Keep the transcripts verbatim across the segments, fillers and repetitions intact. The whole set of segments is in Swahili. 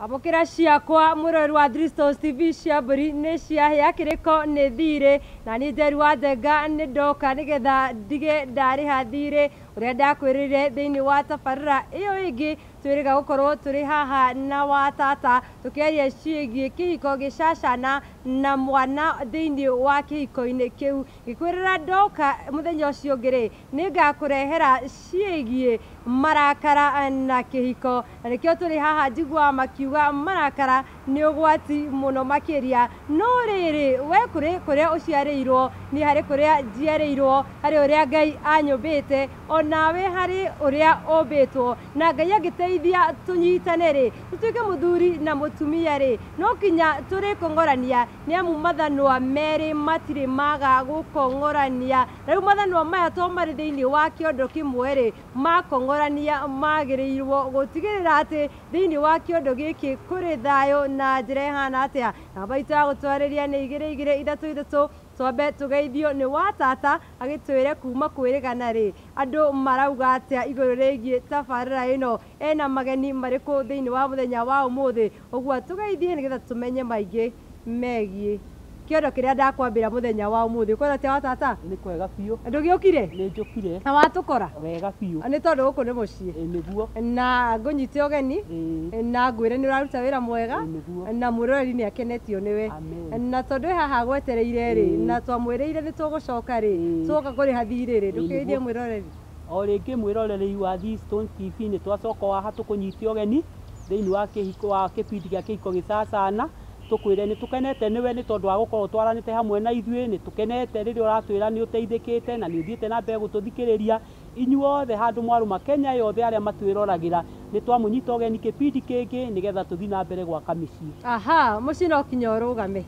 Abokera ciakwa murori wa Dristos T V cia mburi nĩ ciahĩa kĩrĩko nĩ thirĩ na nĩ Njeri wa Njenga nĩ ndoka nĩgetha ndige ndarĩha thirĩ ũrĩa ndakwĩrĩire thĩinĩ wa tabarĩra ĩyo ĩngĩ twĩrĩga gũkorwo tũrĩ haha na wa tata tũkĩaria ciĩgiĩ kĩhiko gĩcacana na mwana thĩinĩ wa kĩhiko-inĩ kĩu gĩkwĩrĩra ndoka mũthenya ũcio ũngĩ rĩ nĩ ngakũrehera ciĩgiĩ marakara na kĩhiko na nĩkĩo tũrĩ haha njiguaga makiuga marakara nĩ ũgwati mũno makĩria no rĩrĩ we kũrĩ kũrĩa ũciarĩirwo nĩ harĩ kũrĩa njiarĩirwo harĩ ũrĩa Ngai anyũmbĩte onawe harĩ ũrĩa ũmbĩtwo na Ngai agĩteithia tũnyitane rĩ tũtuĩke mũthuri na mũtumia rĩ no kinya tũrĩ kũng'orania nĩ amu mathanwa merĩ matirĩ maga gũkong'orania na rĩu mathanwa maya to marĩ thĩinĩ wa kĩondo kĩmwe rĩ makong'orania magĩrĩirwo gũtigĩrĩra atĩ thĩinĩ wa kĩondo gĩkĩ kũrĩ thayũ na njĩra ĩhana atĩa namba itũ ya gũtwarĩria nĩ igĩrĩ igĩrĩ ithatũ ithatũ twambe tũgeithio nĩ wa tata agĩtwĩre kuma kwĩrĩgana rĩ andũ marauga atĩa igũrũ rĩgiĩ tabarĩra ĩno ena mageni marĩkũ thĩinĩ wa mũthenya wa ũmũthĩ ũguo tũgeithie nĩgetha tũmenye maingĩ megiĩ kĩondo kĩrĩa ndakwambĩra mũthenya wa ũmũthĩ kwĩna atĩa wa tata nĩ kwega biũ ndũgĩũkire nĩ njũkire na watũkora wega biũ nĩ tondũ gũkũ nĩ mũciĩ nĩguo na ngũnyite ũgeni na ngwĩre nĩ ũraruta wĩra mwega na mwĩroreri nĩ akenetio nĩwe na tondũ wĩ haha gwetereire rĩ na twamwĩrĩire nĩ tũgũcoka rĩ tũgoka kũrĩha thirĩ rĩ ndũkĩrĩrie mwĩroreri o rĩngĩ mwĩroreri wa Dristos T V nĩ twacoka haha tũkũnyite ũgeni thĩinĩ wa kĩhiko wa kĩbindi gĩa kĩhiko gĩcacana tũkwĩre nĩ tũkenete nĩwe nĩ tondũ wa gũkorwo twaranĩte hamwe na ithuĩ nĩ tũkenete rĩrĩa ũratwĩra nĩ ũteithĩkĩte na nĩ ũthiĩte na mbere gũtũthikĩrĩria inyuothe handũ mwaruma Kenya yothe arĩa matwĩroragĩra nĩ twamũnyita ũgeni kĩbindi kĩngĩ nĩgetha tũthiĩ na mbere gwaka mĩciĩ aha mũciĩ no kinya ũrũgame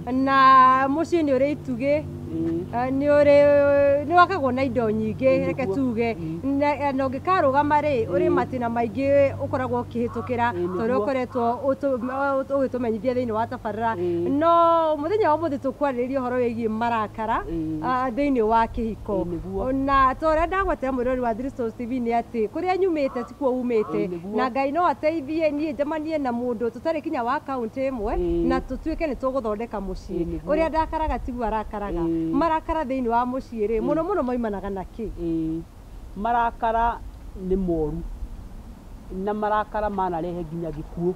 na mũciĩ nĩ ũrĩ itugĩ nĩ ũrĩ nĩ wakagwo na indo nyingĩ reke tuge na ũngĩkarũgama rĩ ũrĩ matina maingĩ ũkoragwo ũkĩhĩtũkĩra tondũ ũkoretwo ũgĩtũmenyithia thĩinĩ wa tabarĩra no mũthenya wa ũmũthĩ tũkwarĩrĩria ũhoro wĩgiĩ marakara thĩinĩ wa kĩhiko na ta ũrĩa ndagwetera mwĩrori wa Dristos T V nĩ atĩ kũrĩa nyumĩte tikuo umĩte na Ngai no ateithie niĩ njemanie na mũndũ tũtarĩ kinya wa kaũntĩ ĩmwe na tũtuĩke nĩ tũgũthondeka mũciĩ ũrĩa ndakaraga tiguo arakaraga marakara thĩinĩ wa mũciĩ rĩ mũno mũno maimanaga na kĩ marakara nĩ moru na marakara manarehe nginya gĩkuũ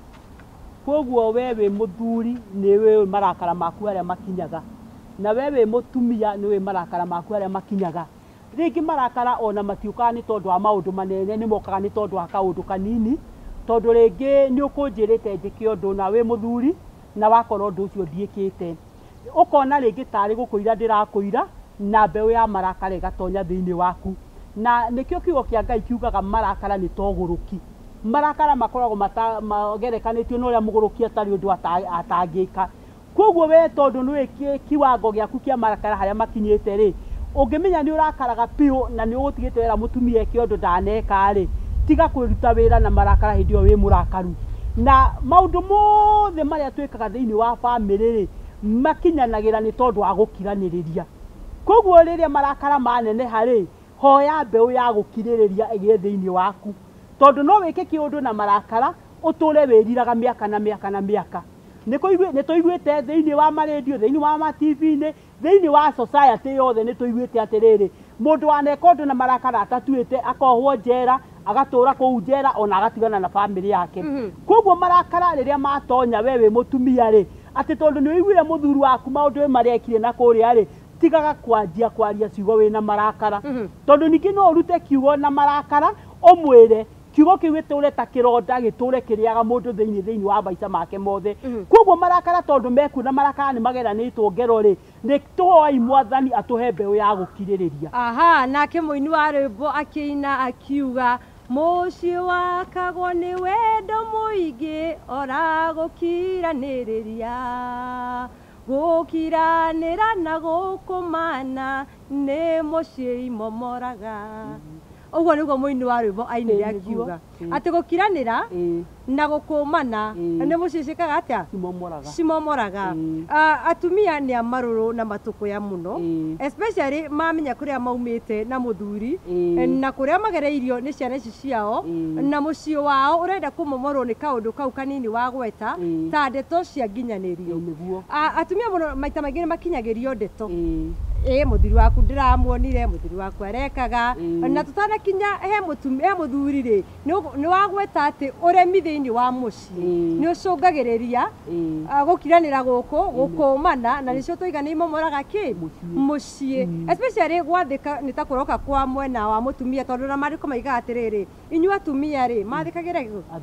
koguo we wĩ mũthuri nĩ wĩ marakara maku arĩa makinyaga na we wĩ mũtumia nĩ wĩ marakara maku arĩa makinyaga rĩngĩ marakara ona matiũkaga nĩ tondũ wa maũndũ manene nĩ mokaga nĩ tondũ wa kaũndũ kanini tondũ rĩngĩ nĩ ũkũnjĩrĩte njĩke ũndũ na wĩ mũthuri na wakorwo ũndũ ũcio ndiĩkĩte ũkona rĩngĩ tarĩ gũkũira ndĩrakũira na mbeũ ya marakara ĩgatonya thĩinĩ waku na nĩkĩo kiugo kĩa Ngai kiugaga marakara nĩ togũrũki marakara makoragwo magerekanĩtio na ũrĩa mũgũrũki atarĩ ũndũ atangĩka koguo we tondũ nĩ wĩ kiwango gĩaku kĩa marakara harĩa makinyĩte rĩ ũngĩmenya nĩ ũrakaraga piũ na nĩ ũgũtigĩte wĩra mũtumia kĩondo ndaneka rĩ tiga kwĩruta wĩra na marakara hĩndĩ ĩyo wĩ mũrakaru na maũndũ mothe marĩa twĩkaga thĩinĩ wa bamĩrĩ rĩ makinyanagĩra nĩ tondũ wa gũkiranĩrĩria koguo rĩrĩa marakara maneneha rĩ hoya mbeũ ya gũkirĩrĩria ĩgĩe thĩinĩ waku tondũ no wĩke kĩũndũ na marakara ũtũre wĩriraga mĩaka na mĩaka na mĩaka nĩ tũiguĩte thĩinĩ wa marendio thĩinĩ wa ma T V-inĩ thĩinĩ wa society yothe nĩ tũiguĩte atĩrĩrĩ mũndũ waneka ũndũ na marakara atatuĩte akohwo njera agatũra kũu njera ona agatigana na bamĩrĩ yake koguo marakara rĩrĩa matonya we wĩ mũtumia rĩ atĩ tondũ nĩ wĩiguire mũthuri waku maũndũ marĩa ekire na kũrĩa rĩ tigaga kwanjia kwaria ciugo wĩna marakara tondũ ningĩ no ũrute kiugo na marakara ũmwĩre kiugo kĩu gĩtũre ta kĩronda gĩtũre kĩrĩaga mũndũ thĩinĩ thĩinĩ wa maica make mothe koguo marakara tondũ mekuona marakara nĩ mageranĩtwo ngero rĩ nĩ tũhoi Mwathani atũhe mbeũ ya gũkirĩrĩria aha nake mũini wa rwĩmbo akĩina akiuga mũciĩ wakagwo nĩ wendo mũingĩ ora gũkiranĩrĩria gũkiranĩra na gũkũmana nĩ mũciĩ imomoraga Uguo niguo muini wa rwimbo ainire akiuga ati gukiranira na gukumana ni mucicikaga atia cimomoraga. Atumia ni amaruru na matukuya muno, especially mamenya kuria maumite na muthuri na kuria magereirio ni ciana ici ciao na mucii wao urenda kumomorwo ni kaundu kau kanini wa gweta ta ndeto cia nginyanirio. Atumia muno maita maingi ni makinyagirio ndeto eh muthuri waku ndiramuonire, muthuri waku arekaga na tutanakinya he mutumia he muthuri ri ni wagweta ati uremi thiini wa mucii ni ucungagiriria gukiranira guku gukumana na nicio toiga ni momoraga ki mucii, especially gwathika ni ta kuroka kwa mwena wa mutumia tondu na mariko maiga atiriri inyu atumia ri mathikagira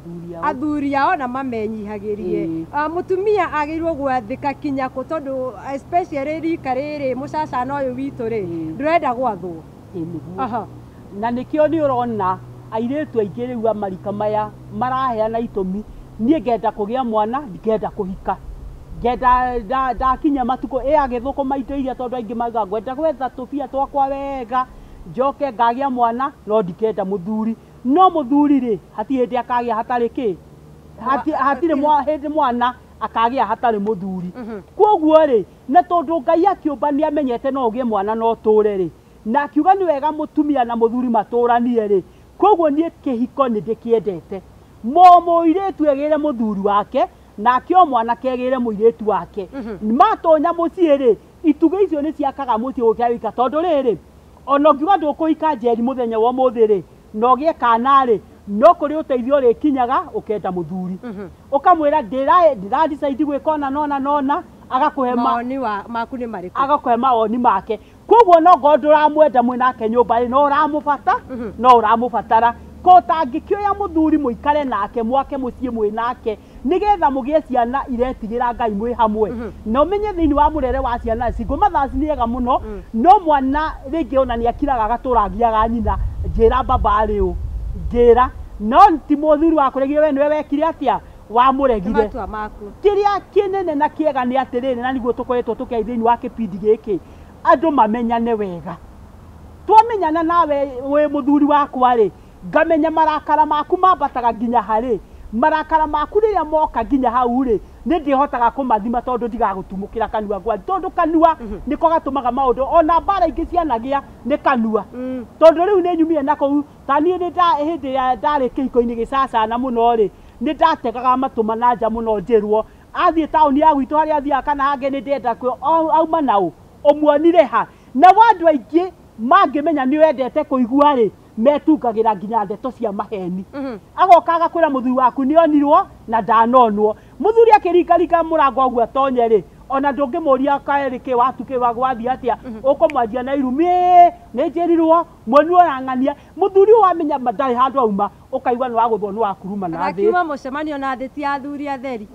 athuri ao na mamenyihagirie. Mutumia agirwo gwathika kinya ku tondu especially rika riri mucaca no uyu witu ri ndurenda gwathwo. Aha, na nikio ni urona airetu aingi riu amarika maya maraheana itumi nie ngenda kugia mwana ngenda kuhika ngenda ndakinya matuko e agithukuma indo iria tondu aingi mauga ngwenda gwetha tubia twakwa wega njoke ngagia mwana no ndikenda muthuri. No muthuri ri hati hindi akagia hatari ki hati hatire mwa hindi mwana akagia hatari muthuri. Koguo ri na tondu Ngai akiumba ni amenyete no ugie mwana no ture ri na akiuga ni wega mutumia na muthuri maturanie ri. Koguo nie kihiko ni ndikiendete mo muiretu egire muthuri wake na kio mwana kegire muiretu wake matonya mucii ri ituge icio ni ciakaga mucii ukia wika tondu riri ona ngiuga ndukuhika njeri muthenya wa muthi ri no gie kana ri no kuri uteithio ri kinyaga ukenda muthuri ukamwira ndira ndira decide gwika na nona nona agakuhe maoni wa maku ni mariko agakuhe maoni make. Koguo no gondo ramwenda mwinake nyumba ri no uramufata no uramufatara ko tangikioya muthuri muikare nake mwake mucii mwinake nigetha mugie ciana iretigira Ngai mwi hamwe no menye thiini wa murere wa ciana cingo mathaci niega muno no mwana ringi ona ni akiraga agaturagiaga nyina njira baba ari u njira no ti muthuri wa kuregire we niwe wekire atia wa muregire kiria kinene na kiega ni atiriri na niguo tukoretwo tukiaithiini wa kipindi giki andu mamenyane wega twamenyana nawe we muthuri wakwa ri ngamenya marakara maku mambataga nginya hari marakara maku riria moka nginya hau ri ni ndihotaga kumathima tondu ndigagutumukira kanua gwa tondu kanua niko gatumaga maundu ona mbara ingi cianagia ni kanua tondu riu ni nyumire nako tani ni nda hindi ya ndari kihiko-ini gicacana muno ri ni ndategaga matuma na nja muno njirwo athie tauni ya gwitu haria athia kana hange ni ndenda kwo auma nau omuonire ha na wandu aingi mangimenya ni wendete kuigua ri metungagira nginya ndeto cia maheni agokaga kwira muthuri waku ni onirwo na ndanonwo muthuri akirikarika murango agu atonye ri ona ndungimuria kaeri ki watuke wagwathi atia ukomwanjia na irumi ni njirirwo mwenu orang'ania muthuri wamenya mandari handu auma ukaigwa ni waguthwo ni wakuruma na thi akiuma mucemanio na thi ti athuri atheri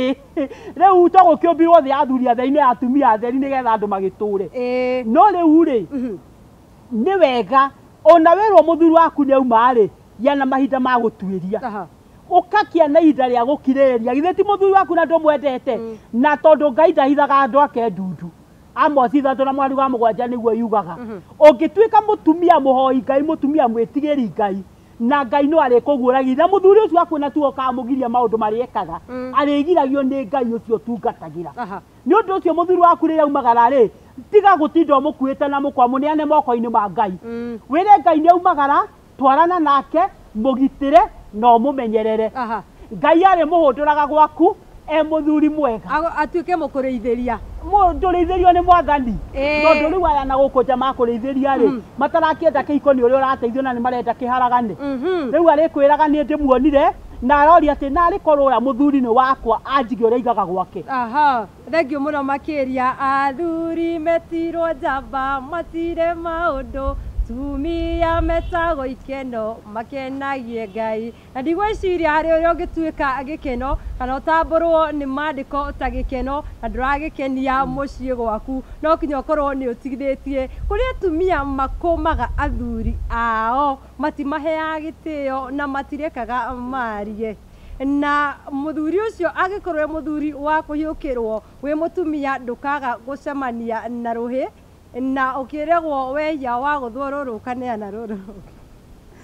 riu to gukiumbirwo thi athuri atheri ni atumia atheri nigetha andu magiture no riu ri ni wega ona werwo muthuri waku ni auma ri yana mahinda ma gutwiria ukakia na ihinda ria gukiriria githe ti muthuri waku na ndumwendete na tondu Ngai ndahithaga andu ake ndundu Amosi ithatu na mwari wa mugwanja niguo yugaga ungituika mutumia muhoi Ngai mutumia mwitigiri Ngai na Ngai no ari kuguragira muthuri ucio waku na tuo kamugiria maundu mariekaga arigiragio ni Ngai ucio tungatagira ni undu ucio muthuri waku riria umagara ri tiga gutinda mukuite na mukwamu ni ane moko-ini ma Ngai wire Ngai ni umagara twarana nake mugitire no mumenyerere Ngai ari muhunduraga gwaku e muthuri mwega atuike mukureithiria nduriithirio ni mwathani no nduri waya na gukunja makureithiria ri matarakienda kihiko ni uri urateithio na ni marenda kiharagane riu ari kwiraga ni ndimuonire na arori ati na ari korora muthuri ni wakwa anjige uri igaga gwake. Aha, thengio muno makiria athuri metirwo njamba matire maundu tumia metago ikeno makenagie Ngai na ndigwiciria hari uria ungituika gikeno kana utamburwo ni mandiko ta gikeno na nduragikenia mucii gwaku no kinya ukorwo ni utigithitie kuria tumia makomaga athuri ao matimaheaga gitio na matirekaga marie na muthuri ucio agikorwo muthuri wa kuhiukirwo wi mutumia ndukaga gucemania na ruhi na ukiregwo we ya wa guthwo ruru kaneana ruru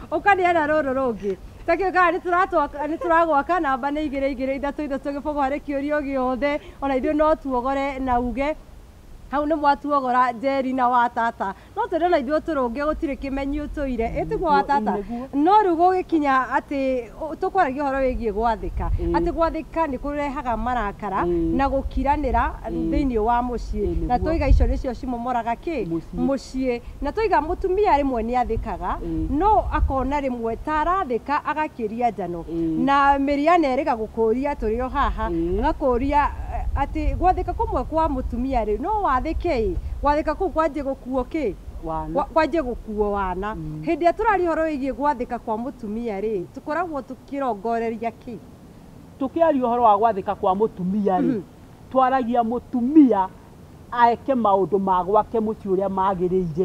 ukaniana ruru rungi takio ka ni turatwa ni turagwaka namba ni igire igire ithatu ithatu gibogo hari kiurio giothe ona ithuĩ no tuogore na uge hau nĩ mwatuogora Njeri na Watata no twende na ithuĩ tũrũnge gũtirĩ kĩmenyi ũtũire ĩtiguo Watata no rĩu gũgĩkinya atĩ tũkwaragia ũhoro wĩgiĩ gwathĩka atĩ gwathĩka nĩ kũrehaga marakara na gũkiranĩra thĩinĩ wa mũciĩ na tũiga icio nĩcio cimomoraga kĩ mũciĩ na tũiga mũtumia rĩmwe nĩ athĩkaga no akona rĩmwe ta arathĩka agakĩria njano na Mĩriana erĩga gũkũria tũrĩ o haha agakũria atĩ gwathĩka kũmwe kwa mũtumia rĩ no wathĩke gwathĩka kũu kwanjie gũkuo kĩ kwanjie gũkuo wana hĩndĩ ĩrĩa tũraria ũhoro wĩgiĩ gwathĩka kwa mũtumia rĩ tũkoragwo tũkĩrongoreria kĩ tũkĩaria ũhoro wa gwathĩka kwa mũtumia rĩ twaragia mũtumia aeke maũndũ ma gwake mũciĩ ũrĩa magĩrĩire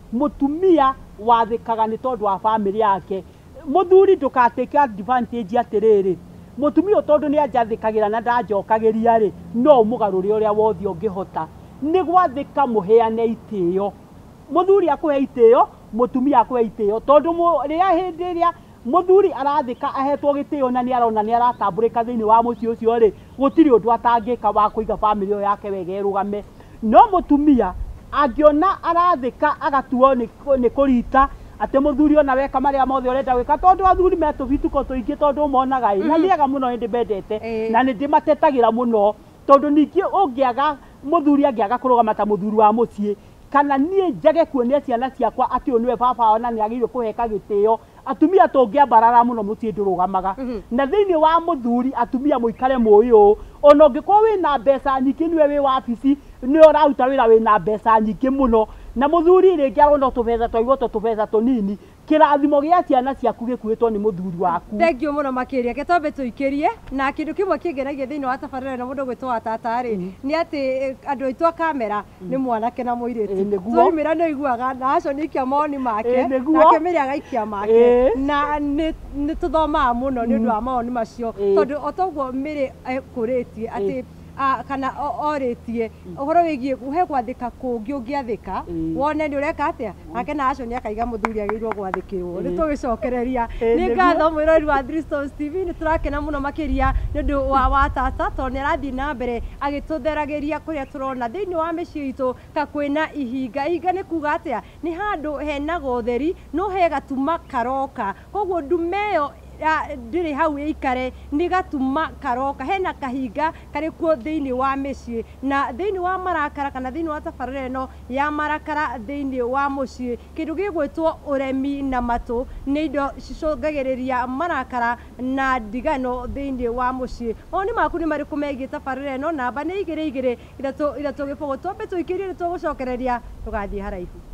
mũtumia wathĩkaga nĩ tondũ wa bamĩrĩ yake mũthuri ndũgatĩke advantage atĩrĩrĩ mũtumia tondũ nĩ anjathĩkagĩra na ndanjokagĩria rĩ no mũgarũre ũrĩa wothe ũngĩhota nĩ gwathĩka mũheane itĩo mũthuri akũhe itĩo mũtumia akũhe itĩo tondũ rĩrĩa hĩndĩ ĩrĩa mũthuri arathĩka ahetwo gĩtĩo na nĩ arona nĩ aratambũrĩka thĩinĩ wa mũciĩ ũcio rĩ gũtirĩ ũndũ atangĩka wa kũiga bamĩrĩ ĩyo yake wega ĩrũgame no mũtumia angĩona arathĩka agatuo nĩ kũrita atĩ mũthuri ona weka marĩa mothe ũrenda gwĩka tondũ athuri metũbituko tũingĩ tondũ monaga na nĩega mũno nĩ ndĩmendete na nĩ ndĩmatetagĩra mũno tondũ ningĩ ũngĩaga mũthuri angĩaga kũrũgama ta mũthuri wa mũciĩ kana niĩ njage kuonia ciana ciakwa atĩ ũyũ nĩwe baba wao na nĩ agĩrĩirwo kũheka gĩtĩo atumia tũngĩambarara mũno mũciĩ ndũrũgamaga na thĩinĩ wa mũthuri atumia mũikare mũĩ ũũ ona ũngĩkorwo wĩna mbeca nyingĩ nĩwe wĩ wabici nĩ ũraruta wĩra wĩna mbeca nyingĩ mũno na mũthuri rĩngĩ arona tũbeca twa igũtũ tũbeca tũnini kĩrathimo gĩa ciana ciaku gĩkuĩtwo nĩ mũthuri waku thengio mũno makĩria ketombe tũikĩrie na kĩndũ kĩmwe kĩngenagia thĩinĩ wa tabarĩra na mũndũ gwĩtwo Watata rĩ nĩ atĩ andũ aitũ a kamera nĩ mwanake na mũirĩtu twaumĩra nĩ iguaga na acio nĩ ikia moni make nake Mĩrĩ agaikia make na nĩ tũthomaga mũno nĩ ũndũ wa mawoni macio tondũ o toguo Mĩrĩ ekũrĩtie atĩ kana orĩtie ũhoro wĩgiĩ he gwathĩka kũngĩ ũngĩathĩka wone nĩ ũreka atĩa nake na acio nĩ akaiga mũthuri agĩrĩirwo gwathĩkĩrwo nĩ tũgĩcokereria nĩ ngatho mwĩrori wa Three Stones T V nĩ tũrakena mũno makĩria nĩ ũndũ wa Watata tondũ nĩ arathiĩ na mbere agĩtũtheragĩria kũrĩa tũrona thĩinĩ wa mĩciĩ itũ ka kwĩna ihinga ihinga nĩ kuga atĩa nĩ handũ hena gotheri no he gatuma karoka koguo ndume ĩyo ndĩrĩ hau ĩikare nĩ gatuma karoka hena kahinga karĩ kuo thĩinĩ wa mĩciĩ na thĩinĩ wa marakara kana thĩinĩ wa tabarĩra ĩno ya marakara thĩinĩ wa mũciĩ kĩndũ gĩgwĩtwo ũremi na matũ nĩ indo cicũngagĩrĩria marakara na ndigano thĩinĩ wa mũciĩ mawoni maku nĩ marĩkũ megiĩ tabarĩra ĩno namba nĩ igĩrĩ igĩrĩ ithatũ ithatũ gĩbũgũ twambe tũikĩrie nĩ tũgũcokereria tũgathiĩ haraihu.